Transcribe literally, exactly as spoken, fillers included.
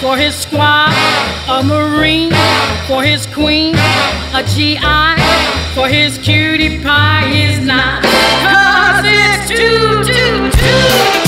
for his squad, a Marine for his queen, a G I for his cutie pie is not. 'Cause it's two, two, two.